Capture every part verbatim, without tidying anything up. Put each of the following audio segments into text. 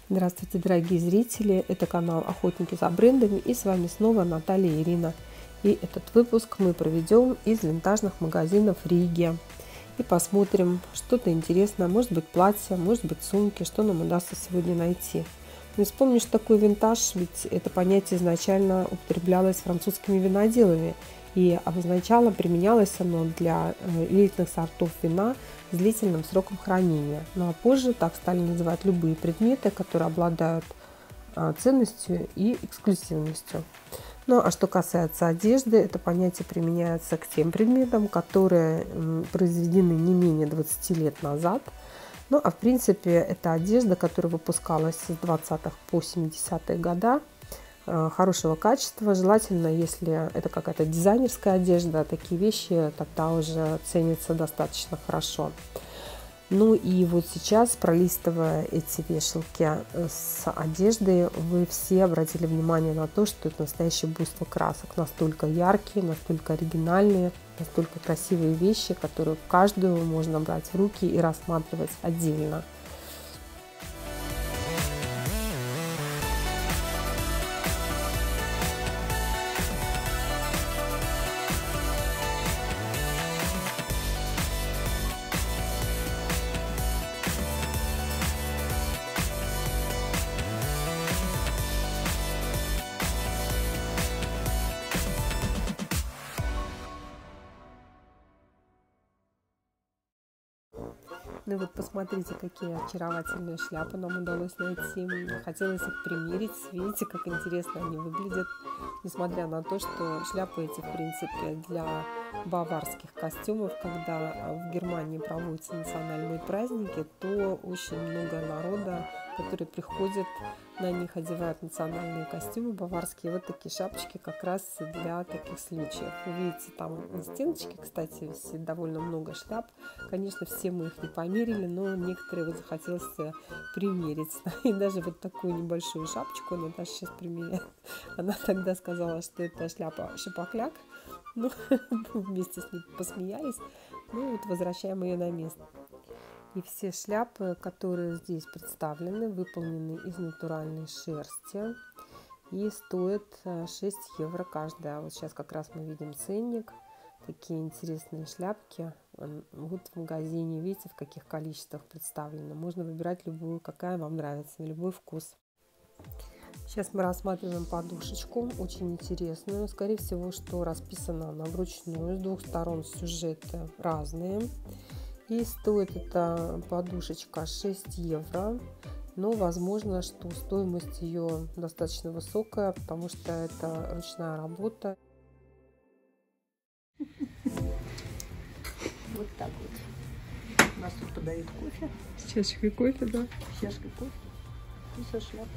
Здравствуйте, дорогие зрители! Это канал Охотники за брендами, и с вами снова Наталья и Ирина. И этот выпуск мы проведем из винтажных магазинов Риги. И посмотрим что-то интересное, может быть платье, может быть сумки, что нам удастся сегодня найти. Но вспомню, что такое винтаж, ведь это понятие изначально употреблялось французскими виноделами. И обозначало, применялось оно для элитных сортов вина с длительным сроком хранения. Ну а позже так стали называть любые предметы, которые обладают ценностью и эксклюзивностью. Ну а что касается одежды, это понятие применяется к тем предметам, которые произведены не менее двадцати лет назад. Ну а в принципе это одежда, которая выпускалась с двадцатых по семидесятые годы. Хорошего качества, желательно, если это какая-то дизайнерская одежда, такие вещи тогда уже ценятся достаточно хорошо. Ну и вот сейчас, пролистывая эти вешалки с одеждой, вы все обратили внимание на то, что это настоящее буйство красок, настолько яркие, настолько оригинальные, настолько красивые вещи, которые каждую можно брать в руки и рассматривать отдельно. Ну вот посмотрите, какие очаровательные шляпы нам удалось найти. Хотелось их примерить. Видите, как интересно они выглядят. Несмотря на то, что шляпы эти, в принципе, для баварских костюмов, когда в Германии проводятся национальные праздники, то очень много народа, которые приходят на них, одевают национальные костюмы баварские. Вот такие шапочки как раз для таких случаев. Вы видите, там на стеночке, кстати, висит довольно много шляп. Конечно, все мы их не померили, но некоторые вот захотелось примерить. И даже вот такую небольшую шапочку Наташа сейчас примеряет. Она тогда сказала, что это шляпа шапокляк. Ну, вместе с ней посмеялись. Ну вот возвращаем ее на место. И все шляпы, которые здесь представлены, выполнены из натуральной шерсти и стоят шесть евро каждая. Вот сейчас как раз мы видим ценник. Такие интересные шляпки. Вот в магазине, видите, в каких количествах представлены. Можно выбирать любую, какая вам нравится, на любой вкус. Сейчас мы рассматриваем подушечку, очень интересную. Скорее всего, что расписана она вручную, с двух сторон сюжеты разные. И стоит эта подушечка шесть евро, но возможно, что стоимость ее достаточно высокая, потому что это ручная работа. Вот так вот. У нас тут подают кофе. С чашкой кофе, да? С чашкой кофе и со шляпой.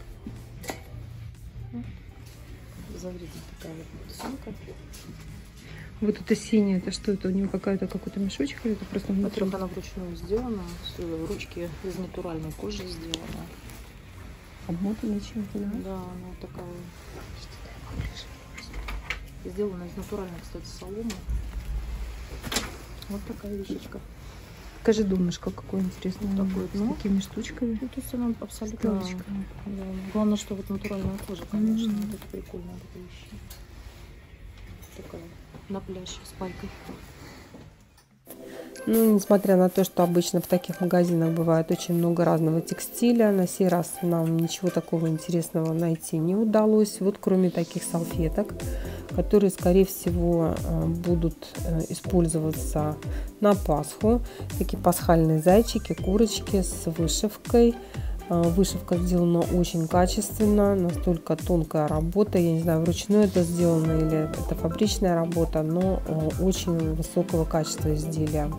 Смотрите, такая вот сумка. Вот это синяя, это что? Это у нее какая-то какой-то мешочек или это просто внутри? Вот она вручную сделана, ручки из натуральной кожи сделаны. Обмотанная чем-то, да? Да, она такая. Сделана из натуральной, кстати, соломы. Вот такая вещичка. Покажи донышко, какое интересное. Вот такое, с ну, такими штучками. Ну, то есть она абсолютно. Да. Главное, что вот натуральная кожа, конечно. Mm-hmm. Вот это прикольная такая вещь. Такая. На пляж с пайкой. Ну, несмотря на то, что обычно в таких магазинах бывает очень много разного текстиля, на сей раз нам ничего такого интересного найти не удалось. Вот кроме таких салфеток, которые, скорее всего, будут использоваться на Пасху. Такие пасхальные зайчики, курочки с вышивкой. Вышивка сделана очень качественно, настолько тонкая работа. Я не знаю, вручную это сделано или это фабричная работа, но очень высокого качества изделия.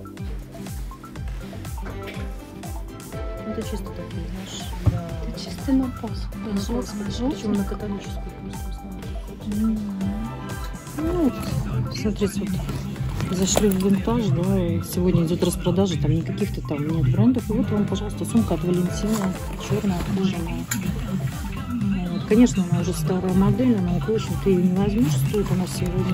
Это чисто такие, знаешь, да. Это чисто на Пасху. Причем на католическую просто. Mm-hmm. Ну, смотрите, вот зашли в винтаж, да, сегодня идет распродажа, там никаких-то там нет брендов. И вот вам, пожалуйста, сумка от Валентина, черная, кожаная. Вот. Конечно, она уже старая модель, но, в общем, ты ее не возьмешь. Стоит она сегодня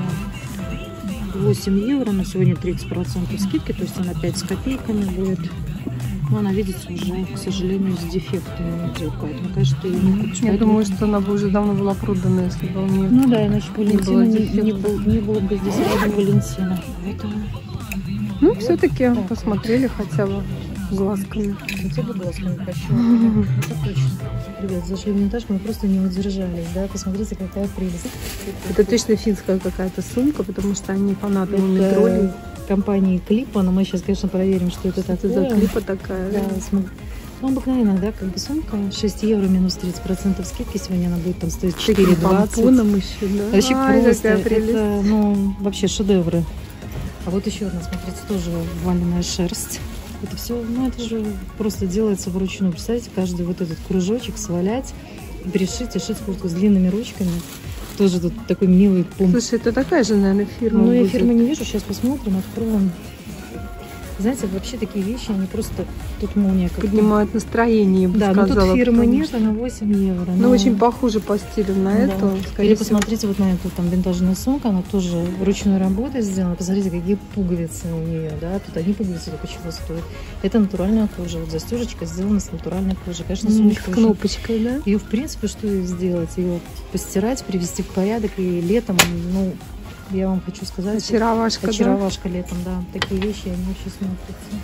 восемь евро, на сегодня тридцать процентов скидки, то есть она пять с копейками будет. Но она, видите, уже, к сожалению, с дефектами идет. Поэтому, конечно, ты не купишь. Я Поэтому... думаю, что она бы уже давно была продана, если бы у нее... Ну да, иначе Валентина не, не, не, было, не было бы здесь рядом Валентина. Поэтому... Ну, все-таки да. Посмотрели хотя бы глазками. Хотя бы глазками пощупали. Это точно. Ребят, зашли в винтаж, мы просто не удержались, да? Посмотрите, какая прелесть. Это точно финская какая-то сумка, потому что они фанаты метроли. Компании Клипа, но мы сейчас, конечно, проверим, что это что такое. за Клипа такая. Да, смотри. Ну, обыкновенно, да, как бы сумка, шесть евро минус тридцать процентов скидки, сегодня она будет там стоить четыре двадцать. Еще, да? Вообще Ай, просто, это, ну, вообще шедевры. А вот еще одна, смотрите, тоже валеная шерсть. Это все, ну, это же просто делается вручную. Представляете, каждый вот этот кружочек свалять, пришить и шить куртку с длинными ручками. Тоже тут такой милый пункт. Слушай, это такая же, наверное, фирма. Ну, я будет. фирмы не вижу, сейчас посмотрим, откроем. Знаете, вообще такие вещи, они просто тут молния как поднимают настроение, я бы да, сказала. Да, но тут фирмы нет, что... она восемь евро. Ну, но... очень похоже по стилю на да. эту. Или посмотрите вот на эту там винтажную сумку, она тоже ручной работой сделана. Посмотрите, какие пуговицы у нее, да, тут одни пуговицы только чего стоят. Это натуральная кожа, вот застежечка сделана с натуральной кожи. Конечно, сумочка с кнопочкой, очень... да? Ее, в принципе, что ее сделать? Ее постирать, привести в порядок, и летом, ну, я вам хочу сказать... Очаровашка, Очаровашка да? летом, да. Такие вещи, они вообще смотрятся.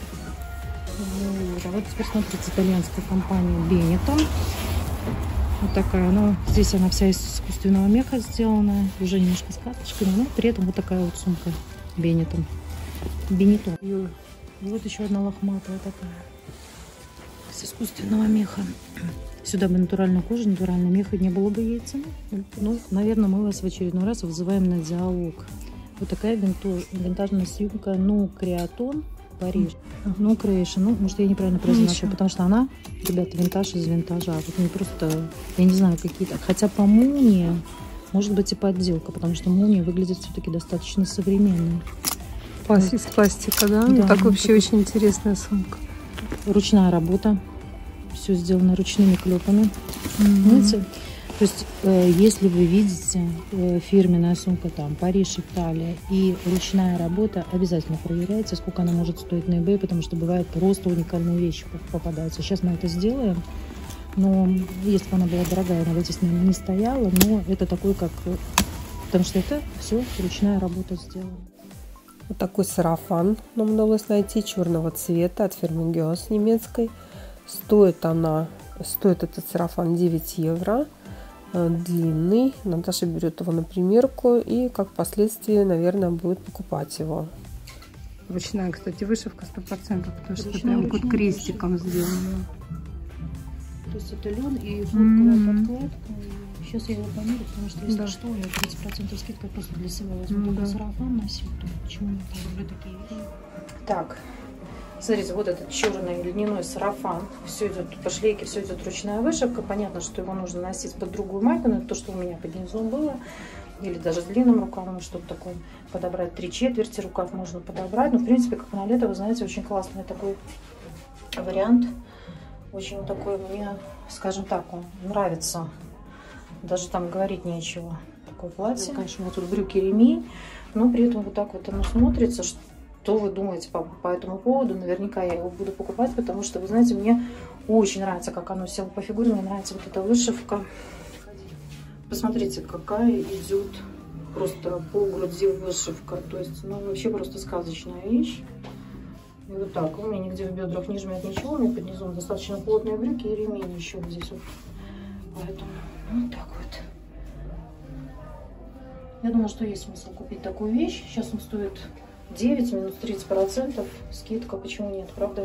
Вот. А вот теперь смотрите, итальянская компания Benetton. Вот такая, ну, здесь она вся из искусственного меха сделана, уже немножко с катышками, но при этом вот такая вот сумка Benetton. Benetton. И вот еще одна лохматая такая, с искусственного меха. Сюда бы натуральную кожу, натуральный мех, и не было бы ей цены. Ну, наверное, мы вас в очередной раз вызываем на диалог. Вот такая винтажная сумка, ну, Креатон, Париж. Ну, Creation, ну, может, я неправильно произношу, потому что она, ребята, винтаж из винтажа. Вот не просто, я не знаю, какие-то... Хотя по молнии, может быть, и подделка, потому что молния выглядит все-таки достаточно современной. Пласт, из пластика, да? да так вообще так... очень интересная сумка. Ручная работа. Все сделано ручными клепами. Mm-hmm. Видите? То есть, э, если вы видите э, фирменная сумка там Париж, Италия и ручная работа, обязательно проверяйте, сколько она может стоить на eBay, потому что бывают просто уникальные вещи попадаются. Сейчас мы это сделаем, но если бы она была дорогая, она бы здесь, наверное, не стояла, но это такой как... Потому что это все ручная работа сделана. Вот такой сарафан нам удалось найти черного цвета от фирмы Гёс немецкой. Стоит она, стоит этот сарафан девять евро. Длинный. Наташа берет его на примерку и как впоследствии, наверное, будет покупать его. Ручная, кстати, вышивка сто процентов, потому что это прям вот крестиком сделано. То есть это лен и хлопковая mm-hmm. подкладка. Сейчас я его померю, потому что если да. что, я тридцать процентов скидка просто для себя возьму. Mm-hmm. Такой сарафан носить, то почему я люблю такие вещи. Так. Смотрите, вот этот черный льняной сарафан, все идет по шлейке, все идет ручная вышивка. Понятно, что его нужно носить под другую майку, но это то, что у меня под низом было. Или даже с длинным рукавом, чтобы такой подобрать три четверти, рукав можно подобрать. Но, в принципе, как на лето, вы знаете, очень классный такой вариант. Очень такой мне, скажем так, он нравится. Даже там говорить нечего. Такое платье. Конечно, вот тут брюки ремень, но при этом вот так вот оно смотрится, что... Что вы думаете по, по этому поводу? Наверняка я его буду покупать, потому что, вы знаете, мне очень нравится, как оно село по фигуре. Мне нравится вот эта вышивка. Посмотрите, какая идет просто по груди вышивка. То есть, ну, вообще просто сказочная вещь. И вот так. У меня нигде в бедрах не жмет ничего. У меня под низом достаточно плотные брюки и ремень еще вот здесь вот. Поэтому вот так вот. Я думаю, что есть смысл купить такую вещь. Сейчас он стоит... девять минус тридцать процентов скидка, почему нет, правда?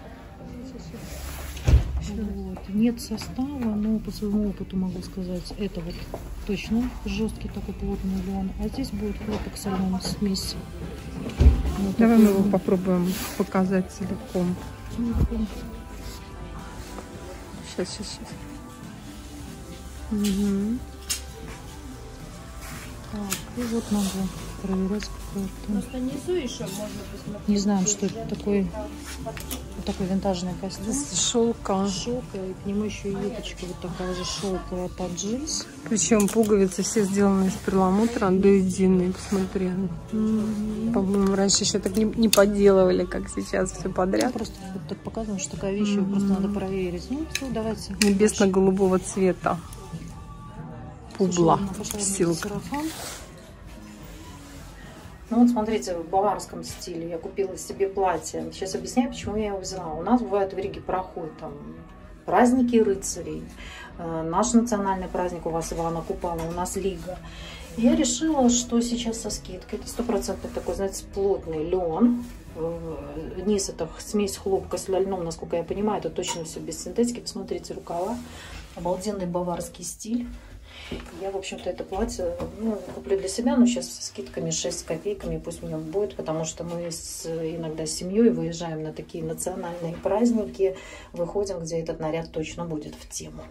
Вот. Нет состава, но по своему опыту могу сказать, это вот точно жесткий такой плотный лен, а здесь будет хлопок с льном смесь. Вот давай мы его попробуем показать целиком. целиком. Сейчас, сейчас, сейчас. Угу. Так, и вот надо проверять какой-то. Просто внизу еще можно посмотреть. Не знаем, что это такой, вот такой винтажный костюм. Шелка. Шелка, и к нему еще и юбочка вот такая же шелковая под джинс. Причем пуговицы все сделаны из перламутра до единой. Посмотри. Mm-hmm. По-моему, раньше еще так не, не поделывали, как сейчас все подряд. Просто вот так показано, что такая вещь, mm-hmm. просто надо проверить. Ну, все, давайте. Небесно-голубого цвета. Публа. Силка. Ну вот смотрите, в баварском стиле я купила себе платье. Сейчас объясняю, почему я его взяла. У нас бывает в Риге проходят там праздники рыцарей. Наш национальный праздник у вас Ивана Купала, у нас Лига. Я решила, что сейчас со скидкой. Это стопроцентный такой, знаете, плотный лен. Низ это смесь хлопка с льном, насколько я понимаю. Это точно все без синтетики. Посмотрите, рукава. Обалденный баварский стиль. Я, в общем-то, это платье ну, куплю для себя, но сейчас со скидками шесть копейками пусть мне будет, потому что мы с, иногда с семьей выезжаем на такие национальные праздники, выходим, где этот наряд точно будет в тему.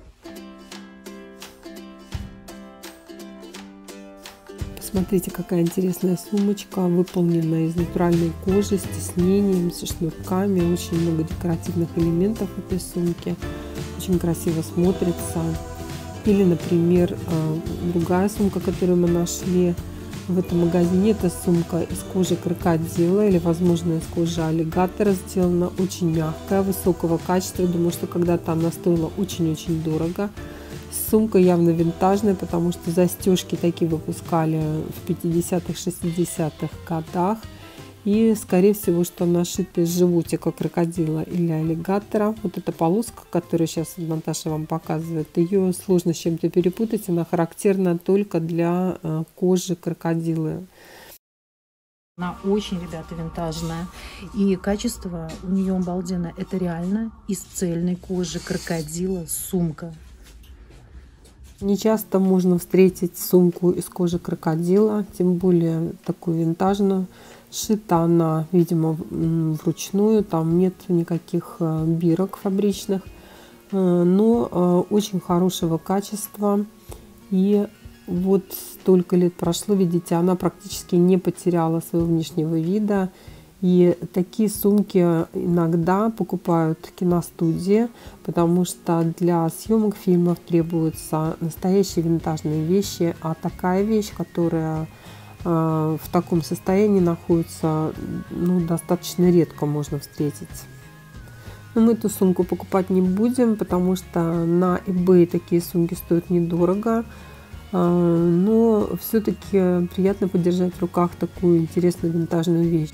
Посмотрите, какая интересная сумочка, выполненная из натуральной кожи, с тиснением, со шнурками, очень много декоративных элементов в этой сумке, очень красиво смотрится. Или, например, другая сумка, которую мы нашли в этом магазине, это сумка из кожи крокодила или, возможно, из кожи аллигатора сделана, очень мягкая, высокого качества. Я думаю, что когда-то она стоила очень-очень дорого. Сумка явно винтажная, потому что застежки такие выпускали в пятидесятых, шестидесятых годах. И, скорее всего, что она шита из животика крокодила или аллигатора. Вот эта полоска, которую сейчас Наташа вам показывает, ее сложно с чем-то перепутать. Она характерна только для кожи крокодила. Она очень, ребята, винтажная. И качество у нее обалденное. Это реально из цельной кожи крокодила сумка. Не часто можно встретить сумку из кожи крокодила, тем более такую винтажную. Шита она, видимо, вручную, там нет никаких бирок фабричных, но очень хорошего качества. И вот столько лет прошло, видите, она практически не потеряла своего внешнего вида. И такие сумки иногда покупают киностудии, потому что для съемок фильмов требуются настоящие винтажные вещи, а такая вещь, которая в таком состоянии находится, ну, достаточно редко можно встретить. Но мы эту сумку покупать не будем, потому что на eBay такие сумки стоят недорого. Но все-таки приятно подержать в руках такую интересную винтажную вещь.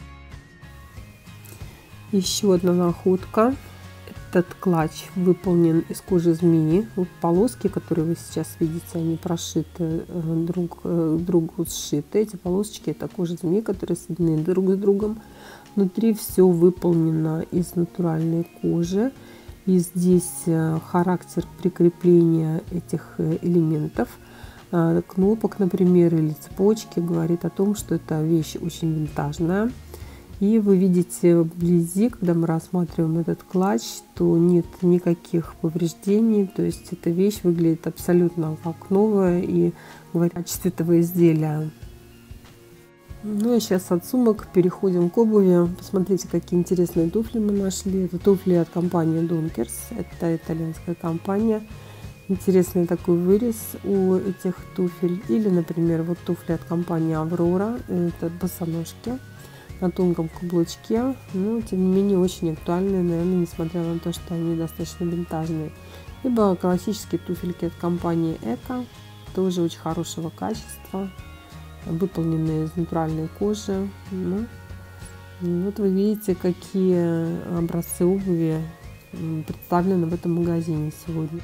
Еще одна находка. Этот клатч выполнен из кожи змеи. Вот полоски, которые вы сейчас видите, они прошиты друг к другу, сшиты. Эти полосочки — это кожа змеи, которые соединены друг с другом. Внутри все выполнено из натуральной кожи. И здесь характер прикрепления этих элементов, кнопок, например, или цепочки, говорит о том, что эта вещь очень винтажная. И вы видите вблизи, когда мы рассматриваем этот клатч, то нет никаких повреждений. То есть эта вещь выглядит абсолютно как новая и говорит о качестве этого изделия. Ну и сейчас от сумок переходим к обуви. Посмотрите, какие интересные туфли мы нашли. Это туфли от компании Dunkers. Это итальянская компания. Интересный такой вырез у этих туфель. Или, например, вот туфли от компании Aurora. Это босоножки на тонком каблучке, но тем не менее очень актуальные, наверное, несмотря на то, что они достаточно винтажные. Либо классические туфельки от компании Эко, тоже очень хорошего качества, выполненные из натуральной кожи. Ну, вот вы видите, какие образцы обуви представлены в этом магазине сегодня.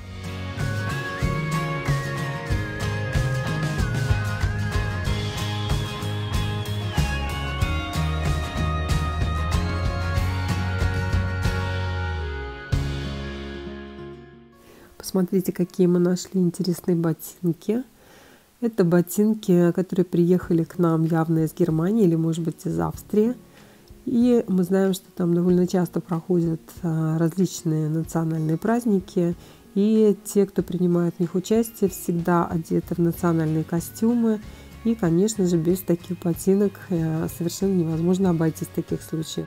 Посмотрите, какие мы нашли интересные ботинки. Это ботинки, которые приехали к нам явно из Германии или, может быть, из Австрии. И мы знаем, что там довольно часто проходят различные национальные праздники. И те, кто принимает в них участие, всегда одеты в национальные костюмы. И, конечно же, без таких ботинок совершенно невозможно обойтись в таких случаях.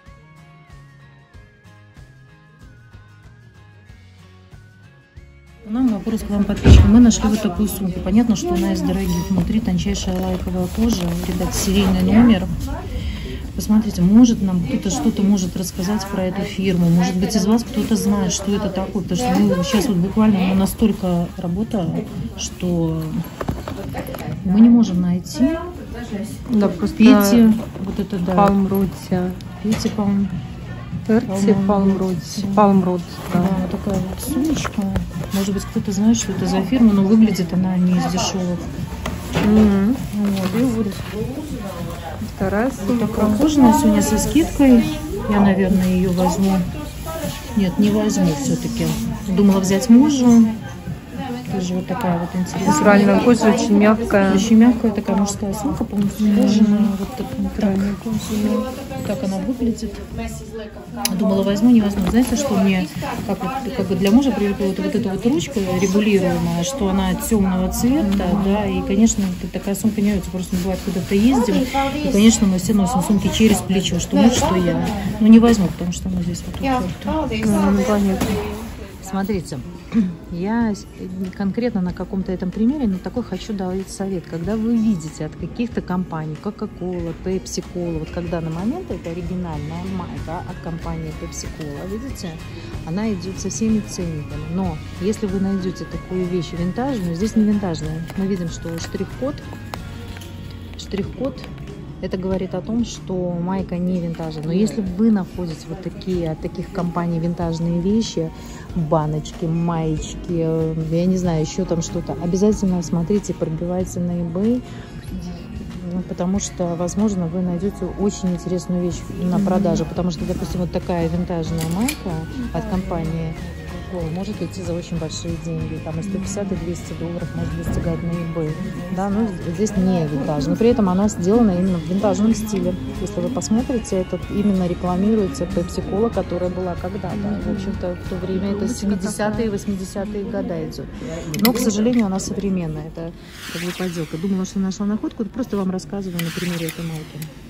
У нас вопрос к вам, подписчикам. Мы нашли вот такую сумку. Понятно, что она из дорогих. Внутри тончайшая лайковая кожа. Ребят, серийный номер. Посмотрите, может нам кто-то что-то может рассказать про эту фирму. Может быть, из вас кто-то знает, что это такое. Потому что мы сейчас вот буквально ну, настолько работа, что мы не можем найти. Да, просто Пейте, вот это да. Палмрути. Пейте палм. Перти Палмрути. Палмрути, да. Да, вот такая вот сумочка. Может быть, кто-то знает, что это за фирма, но выглядит она не из дешевых. Mm-hmm. Вот, и вот вторая сумка. Вот такая кожаная сегодня со скидкой. Я, наверное, ее возьму. Нет, не возьму все-таки. Думала взять мужу. Тоже вот такая вот интересная. Натуральная кожа, очень мягкая. Очень мягкая такая мужская сумка, полностью кожаная. Вот так, натуральная кожа. Так она выглядит. Думала, возьму, не возьму. Знаете, что мне как, как бы для мужа привлекла вот, вот эта вот ручка регулируемая, что она темного цвета, да, и, конечно, такая сумка не нравится. Просто бывает, куда-то ездим, и, конечно, мы все носим сумки через плечо, что муж, что я. Но не возьму, потому что она здесь вот уходит. Ну, понятно. Смотрите, я конкретно на каком-то этом примере, но такой хочу дать совет. Когда вы видите от каких-то компаний, Coca-Cola, Pepsi-Cola, вот когда на момент это оригинальная майка от компании Pepsi-Cola, видите, она идет со всеми ценниками. Но если вы найдете такую вещь винтажную, здесь не винтажная, мы видим, что штрих-код, штрих-код, это говорит о том, что майка не винтажная. Но если вы находите вот такие от таких компаний винтажные вещи, баночки, маечки, я не знаю, еще там что-то, обязательно смотрите, пробивайте на eBay, потому что, возможно, вы найдете очень интересную вещь на продаже. Потому что, допустим, вот такая винтажная майка от компании может идти за очень большие деньги, там и сто пятьдесят, и двести долларов может достигать на eBay, да, но здесь не винтаж, но при этом она сделана именно в винтажном стиле. Если вы посмотрите, это именно рекламируется Pepsi-Cola, которая была когда-то, в общем-то, в то время это семидесятые, восьмидесятые годы идет, но, к сожалению, она современная, это как бы подделка. Думала, что нашла находку, просто вам рассказываю на примере этой майки.